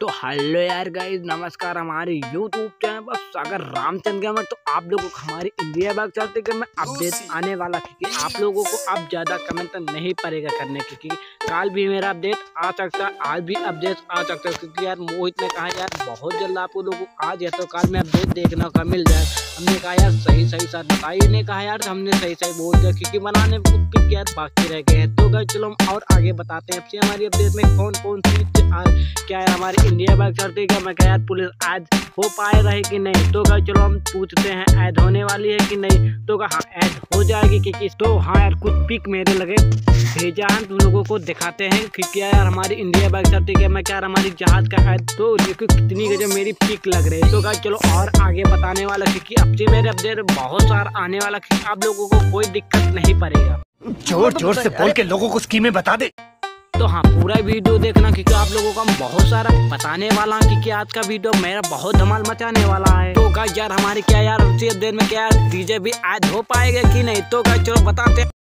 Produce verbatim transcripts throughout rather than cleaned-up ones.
तो हेलो यार गाइस, नमस्कार हमारे यूट्यूब चैनल पर सागर रामचंद्र गेमर। तो आप लोगों को हमारी इंडिया बैग चलते के में अपडेट आने वाला, क्योंकि आप लोगों को अब ज़्यादा कमेंट तो नहीं पड़ेगा करने की, क्योंकि कल भी मेरा अपडेट आ सकता है, आज भी अपडेट आ सकता है। क्योंकि यार मोहित ने कहा यार बहुत जल्द आप लोगों को आज या तो कल में अपडेट देखने का मिल जाए। हमने कहा यार सही सही सर बताइए, ने कहा यार हमने सही सही बोल दिया, क्योंकि बनाने में कुछ यार बाकी रह गए हैं। तो गाइस चलो हम और आगे बताते हैं आपसे हमारी अपडेट में कौन कौन सी क्या है हमारी इंडिया बैग चलती है। मैं कहा यार पुलिस ऐड हो पाए रहे कि नहीं। तो गाइस चलो हम पूछते हैं ऐड होने वाली है कि नहीं। तो हाँ ऐड हो जाएगी, क्योंकि तो हाँ यार कुछ पिक मेरे लगे भेजा है, तुम लोगों को दिखाते हैं कि क्या यार हमारी इंडिया बैग चलती है। मैं क्या हमारी जहाज का ऐड, तो देखो कितनी गजब मेरी पिक लग रही है। तो गाइस चलो और आगे बताने वाला, क्योंकि अब से मेरे अपडेट बहुत सारा आने वाला, क्योंकि आप लोगों को कोई दिक्कत नहीं पड़ेगा। जोर जोर से बोल के लोगों को स्कीमें बता दे। तो हाँ पूरा वीडियो देखना, क्योंकि आप लोगों को हम बहुत सारा बताने वाला हूँ, क्योंकि आज का वीडियो मेरा बहुत धमाल मचाने वाला है। तो गाइस यार हमारी क्या यार उसी देर में क्या यार डीजे भी ऐड हो पाएगा कि नहीं। तो गाइस चलो बताते हैं,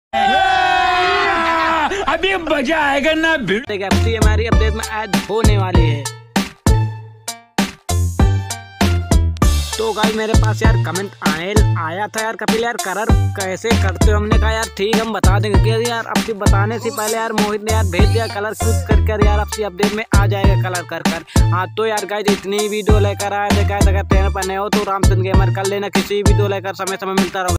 अभी मजा आएगा ना। हमारी अपडेट में ऐड होने वाली है। तो गाइस मेरे पास यार कमेंट आए आया था यार कपिल यार कलर कैसे करते हो। हमने कहा यार ठीक हम बता देंगे, क्योंकि यार आपसे बताने से पहले यार मोहित ने यार भेज दिया कलर चूज कर कर यार आपसे अपडेट में आ जाएगा कलर कर कर। हाँ तो यार गाइस इतनी वीडियो लेकर आए थे, कहते हैं पर नहीं हो तो रामचंद्र गेमर कर लेना, किसी वीडियो लेकर समय समय मिलता रहो।